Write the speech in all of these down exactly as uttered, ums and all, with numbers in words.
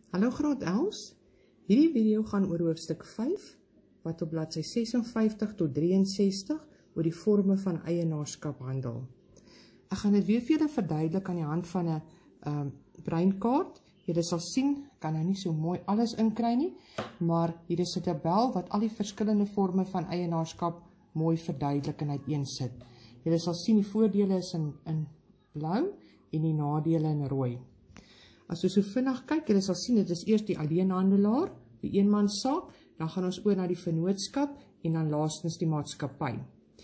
Hallo graad elf, hierdie video gaan oor hoofstuk vyf, wat op bladsy sesenvyftig tot drieënsestig oor die vorme van eienaarskap handel. Ek gaan dit weer vir julle verduidelik aan die hand van 'n um, breinkaart. Julle sal sien, ek kan nou nie so mooi alles inkry nie, maar hier is 'n tabel wat al die verskillende vorme van eienaarskap mooi verduidelik en uiteensit. Julle sal sien die voordele is in, in blou en die nadele in rooi. As ons so vinnig kyk, julle sal sien, dit is eers die alleenhandelaar, die eenmanssaak, dan gaan ons oor na die vennootskap en dan laastens die maatskappy.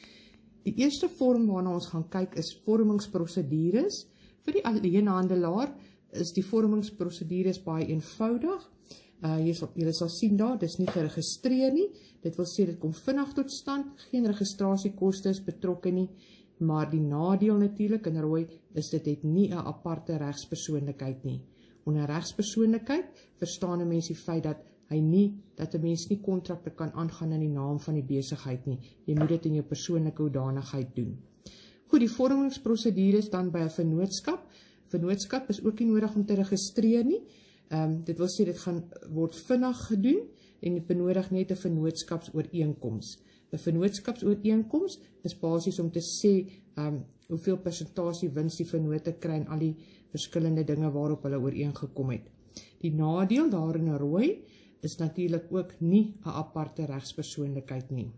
Die eerste vorm waarna ons gaan kyk is vormingsprosedures. Vir die alleenhandelaar is die vormingsprosedures baie eenvoudig. Uh, jy sal, julle sal sien daar, dit is nie geregistreer nie. Dit wil sê, dit kom vinnig tot stand, geen registrasiekoste is betrokke nie, maar die nadeel natuurlik in rooi is dit het nie 'n aparte regspersoonlikheid nie. Onder regspersoonlikheid verstaan 'n mens die feit dat hy nie, dat 'n mens nie kontrakte kan aangaan in die naam van die besigheid nie. Jy moet dit in jou persoonlike hoedanigheid doen. Goed, die vormingsprosedures dan by 'n vennootskap. Vennootskap is ook nie nodig om te registreer nie. Um, dit wil sê dit gaan word vinnig gedoen en dit benodig net 'n vennootskapsooreenkoms. 'n Vennootskapsooreenkoms is basies om te sê um, hoeveel persentasie wins die vennote kry en al die verskillende dinge waarop hulle ooreengekom het. Die nadeel daar in rooi is natuurlik ook nie 'n aparte regspersoonlikheid nie.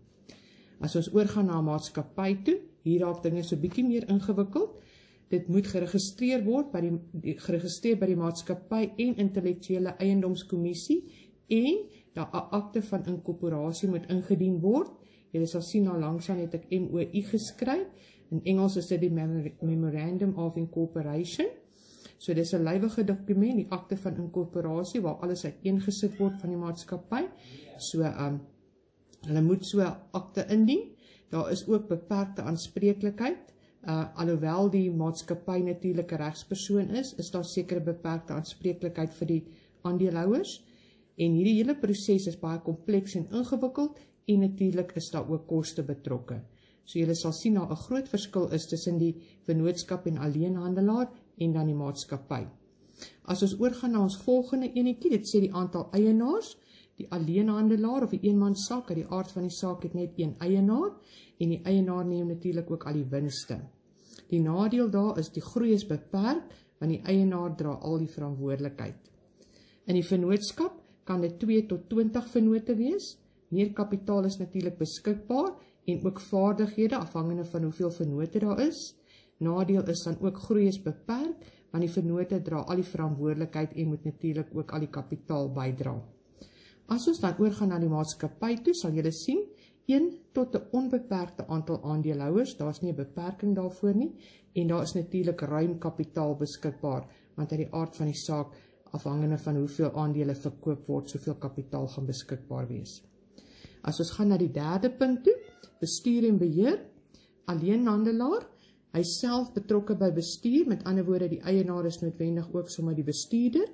As ons oorgaan na 'n maatskappy toe, hier raak dinge so bietjie meer ingewikkeld. Dit moet geregistreer word by die, die geregistreer by die maatskappy en intellektuele eiendomskommissie en daar 'n akte van inkorporasie moet ingedien word. Julle sal sien nou langsaan het ek M O I geskryf. In Engels is dit die Memorandum of Incorporation. So dis 'n lywige dokument, die akte van inkorporasie waar alles uiteengesit word van die maatskappy. So um hulle moet so 'n akte indien. Daar is ook beperkte aanspreeklikheid. Uh, alhoewel die maatskappy natuurlik 'n regspersoon is, is daar sekere beperkte aanspreeklikheid vir die aandeelhouers. En hierdie hele proses is baie kompleks en ingewikkeld en natuurlik is daar ook koste betrokke. So julle sal sien daar 'n groot verskil is tussen die vennootskap en alleenhandelaar en dan die maatskappy. As ons oorgaan na ons volgende enetjie, dit sê die aantal eienaars. Die alleenhandelaar of die eenmanssaak, uit die aard van die saak het net een eienaar en die eienaar neem natuurlik ook al die winste. Die nadeel daar is die groei is beperk want die eienaar dra al die verantwoordelikheid. In die vennootskap kan dit twee tot twintig vennote wees. Meer kapitaal is natuurlik beskikbaar en ook vaardighede afhangende van hoeveel vennote daar is. Nadeel is dan ook groei is beperk want die vennote dra al die verantwoordelikheid en moet natuurlik ook al die kapitaal bydra. As ons dan oorgaan na die maatskappy toe, sal julle sien, een tot 'n onbeperkte aantal aandeelhouers, daar is nie 'n beperking daarvoor nie, en daar is natuurlik ruim kapitaal beskikbaar, want uit die aard van die saak, afhangende van hoeveel aandele verkoop word, soveel kapitaal gaan beskikbaar wees. As ons gaan na die derde punt toe, bestuur en beheer, alleenhandelaar, hy self betrokke by bestuur, met ander woorde die eienaar is noodwendig ook sommer die bestuurder.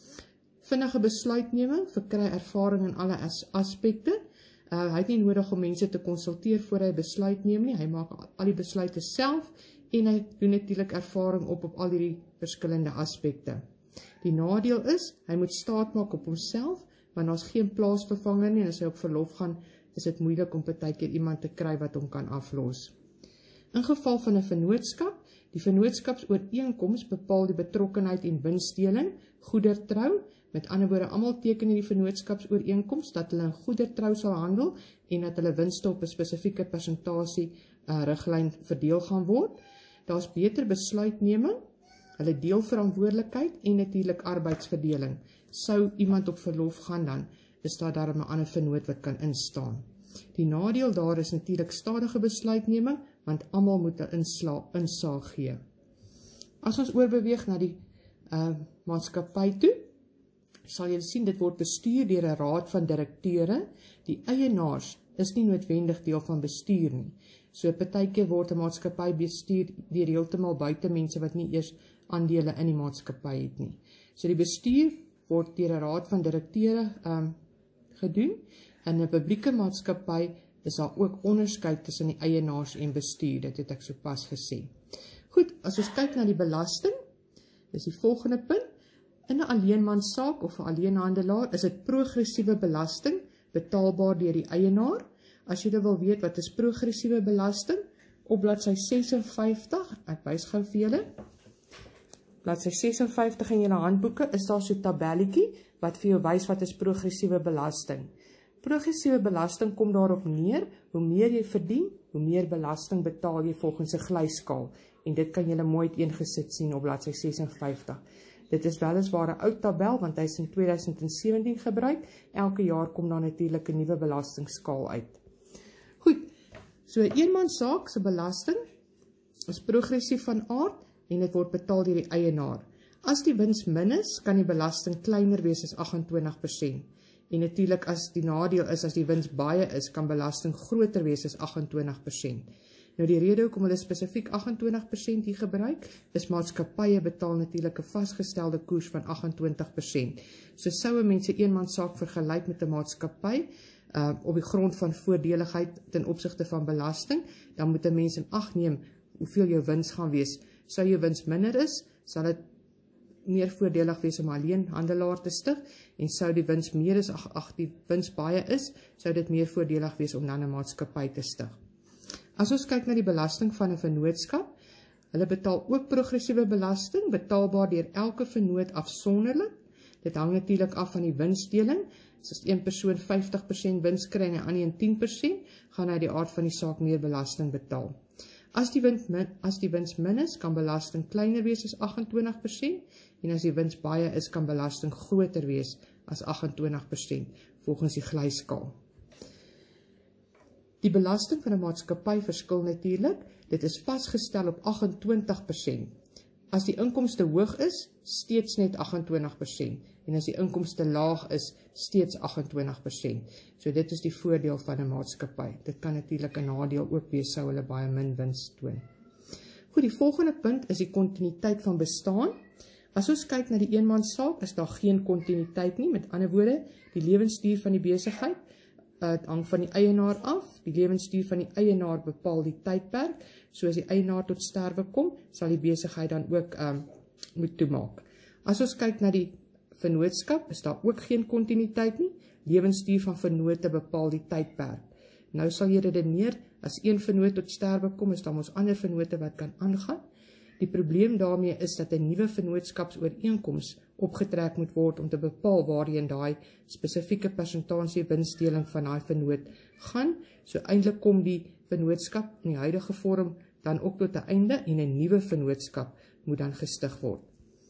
Vinnige besluitneming, verkry ervaring in alle as aspekte. Uh, hy het nie nodig om mense te konsulteer voor hy besluit neem nie. Hy maak al die besluite self en hy doen natuurlik ervaring op op al die verskillende aspekte. Die nadeel is, hy moet staat maak op homself, want daar is geen plaasvervanger nie en as hy op verlof gaan, is dit moeilik om partykeer iemand te kry wat hom kan aflos. In geval van 'n vennootskap, die vennootskapsooreenkoms bepaal die betrokkenheid en winsdeling, goedertrou. Met ander woorde, almal teken in die vennootskapsooreenkoms dat hulle in goedertrou sal handel en dat hulle winste op 'n spesifieke persentasie uh, riglyn verdeel gaan word. Daar's beter besluitneming, hulle deel verantwoordelikheid en natuurlik arbeidsverdeling. Sou iemand op verlof gaan dan, is daar daar 'n ander vennoot wat kan instaan. Die nadeel daar is natuurlik stadige besluitneming, want almal moet 'n insaag gee. As ons oorbeweeg na die uh, maatskappy toe, sal jy sien, dit word bestuur deur 'n raad van direkteure. Die eienaars is nie noodwendig deel van bestuur nie. So partykeer word 'n maatskappy bestuur deur heeltemal buite mense wat nie eers aandele in die maatskappy het nie. So die bestuur word deur 'n raad van direkteure um, gedoen. In 'n publieke maatskappy is daar ook onderskeid tussen die eienaars en bestuur. Dit het ek sopas gesê. Goed, as ons kyk na die belasting, dis die volgende punt. In 'n alleenmanssaak of 'n alleenhandelaar is dit progressiewe belasting betaalbaar deur die eienaar. As jy wil weet wat is progressiewe belasting, op bladsy ses en vyftig, ek wys gou vir julle. Bladsy ses en vyftig in julle handboeke is daar so 'n tabelletjie wat vir jou wys wat is progressiewe belasting. Progressiewe belasting kom daarop neer, hoe meer jy verdien, hoe meer belasting betaal jy volgens 'n glyskaal. En dit kan julle mooi uiteengesit sien op bladsy ses en vyftig. Dit is weliswaar 'n ou tabel, want hy is in twintig sewentien gebruik. Elke jaar kom daar natuurlik 'n nuwe belastingskaal uit. Goed, so 'n eenmanssaak se belasting is progressief van aard en dit word betaal deur die eienaar. As die wins min is, kan die belasting kleiner wees as agt en twintig persent. En natuurlik as die nadeel is, as die wins baie is, kan belasting groter wees as agt en twintig persent. Nou die rede hoekom hulle spesifiek agt en twintig persent hier gebruik, is maatskappye betaal natuurlik 'n vasgestelde koers van agt en twintig persent. So sou 'n mens 'n eenmanssaak vergelyk met 'n maatskappy uh, op die grond van voordeligheid ten opsigte van belasting, dan moet 'n mens in ag neem hoeveel jou wins gaan wees. Sou jou wins minder is, sal dit meer voordelig wees om alleen handelaar te stig, en sou die wins meer is, ag, ag die wins baie is, sou dit meer voordelig wees om dan 'n maatskappy te stig. As ons kyk na die belasting van 'n vennootskap, hulle betaal ook progressiewe belasting, betaalbaar deur elke vennoot afsonderlik. Dit hang natuurlik af van die winsdeling. So as een persoon vyftig persent wins kry en 'n ander een tien persent, gaan hy die aard van die saak meer belasting betaal. As die wins min, as die wins min is, kan belasting kleiner wees as agt en twintig persent, en as die wins baie is, kan belasting groter wees as agt en twintig persent, volgens die glyskaal. Die belasting van 'n maatskappy verskil natuurlik, dit is vasgestel op agt en twintig persent. As die inkomste hoog is, steeds net agt en twintig persent, en as die inkomste laag is, steeds agt en twintig persent. So dit is die voordeel van 'n maatskappy. Dit kan natuurlik 'n nadeel ook wees, sou hulle baie min wins toon. Goed, die volgende punt is die kontinuïteit van bestaan. As ons kyk na die eenmanssaak, is daar geen kontinuïteit nie, met ander woorde, die lewensduur van die besigheid, dit hang van die eienaar af. Die lewensduur van die eienaar bepaal die tydperk. So as die eienaar tot sterwe kom, sal die besigheid dan ook um, moet toemaak. As ons kyk na die vennootskap, is daar ook geen kontinuïteit nie. Lewensduur van vennoote bepaal die tydperk. Nou sal jy redeneer, as een vennoot tot sterwe kom, is daar mos ander vennoote wat kan aangaan. Die probleem daarmee is dat 'n nuwe vennootskapsooreenkoms opgetrek moet word om te bepaal waarheen daai spesifieke persentasie winsdeling van daai vennoot gaan. So eintlik kom die vennootskap in die huidige vorm dan ook tot 'n einde en 'n nuwe vennootskap moet dan gestig word.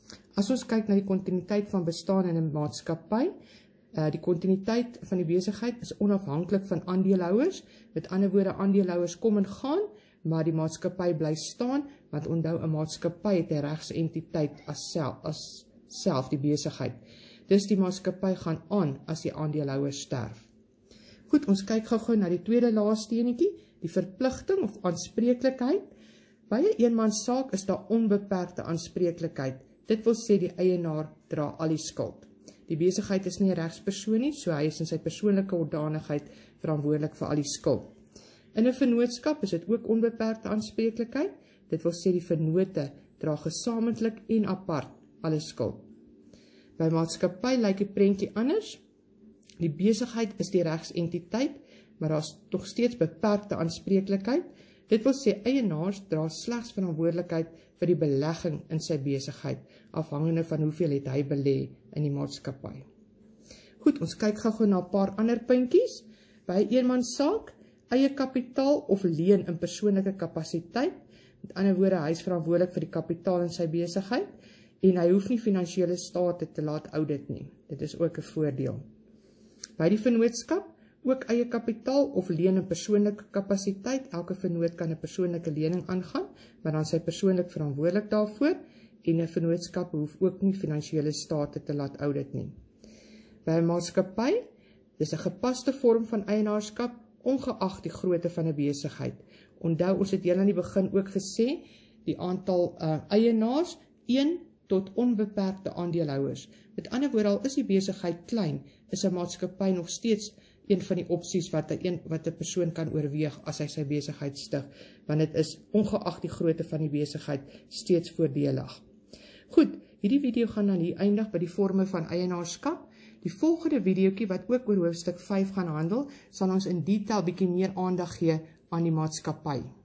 As ons kyk na die kontinuïteit van bestaan in 'n maatskappy, uh, die kontinuïteit van die besigheid is onafhanklik van aandeelhouers. Met ander woorde, aandeelhouers kom en gaan, maar die maatskappy bly staan, want onthou 'n maatskappy het 'n regsentiteit as self, as self die besigheid. Dus die maatskappy gaan aan as die aandeelhouer sterf. Goed, ons kyk gou-gou na die tweede laaste enetjie, die verpligting of aanspreeklikheid. By 'n eenmanssaak is daar onbeperkte aanspreeklikheid. Dit wil sê die eienaar dra al die skuld. Die besigheid is nie 'n regspersoon nie, so hy is in sy persoonlike hoedanigheid verantwoordelik vir al die skuld. In 'n vennootskap is dit ook onbeperkte aanspreeklikheid. Dit wil sê die vennote dra gesamentlik en apart alle skuld. By maatskappy lyk die prentjie anders. Die besigheid is die regsentiteit, maar daar is nog steeds beperkte aanspreeklikheid. Dit wil sê eienaars dra slegs verantwoordelikheid vir die belegging in sy besigheid, afhangende van hoeveel het hy belê in die maatskappy. Goed, ons kyk gou-gou na 'n paar ander puntjies. By 'n eenmanssaak, eie kapitaal of leen in persoonlike kapasiteit. Met ander woorde, hy is verantwoordelik vir die kapitaal in sy besigheid en hy hoef nie finansiële state te laat audit nie. Dit is ook 'n voordeel. By die vennootskap, ook eie kapitaal of leen in persoonlike kapasiteit. Elke vennoot kan 'n persoonlike lening aangaan, maar dan is hy persoonlik verantwoordelik daarvoor en 'n vennootskap hoef ook nie finansiële state te laat audit nie. By 'n maatskappy, dis 'n gepaste vorm van eienaarskap ongeag die grootte van 'n besigheid. Onthou, ons het heel aan die begin ook gesê, die aantal uh, eienaars, een tot onbeperkte aandeelhouers. Met ander woorde, al is die besigheid klein, is 'n maatskappy nog steeds een van die opsies wat 'n wat 'n persoon kan oorweeg as hy sy besigheid stig, want dit is ongeag die grootte van die besigheid steeds voordelig. Goed, Hierdie video gaan dan hier eindig by die vorme van eienaarskap. Die volgende videoetjie wat ook oor hoofstuk vyf gaan handel, sal ons in detail bietjie meer aandag gee aan die maatskappy.